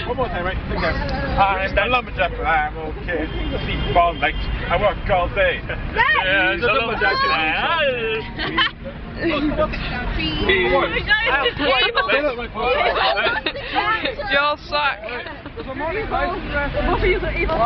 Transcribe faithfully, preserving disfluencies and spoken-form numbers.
One more time, right? I'm a lumberjack, but I'm okay. Sleep all night. I work all day. Yeah, I'm a lumberjack. Y'all suck.